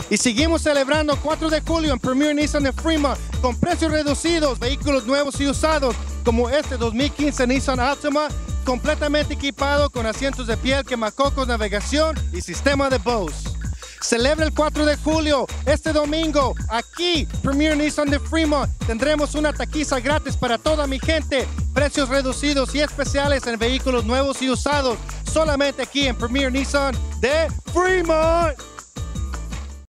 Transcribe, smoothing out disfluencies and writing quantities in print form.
Y seguimos celebrando 4 de julio en Premier Nissan de Fremont con precios reducidos, vehículos nuevos y usados como este 2015 Nissan Altima, completamente equipado con asientos de piel, quemacocos, navegación y sistema de Bose. Celebra el 4 de julio, este domingo, aquí, Premier Nissan de Fremont. Tendremos una taquiza gratis para toda mi gente. Precios reducidos y especiales en vehículos nuevos y usados. Solamente aquí en Premier Nissan de Fremont.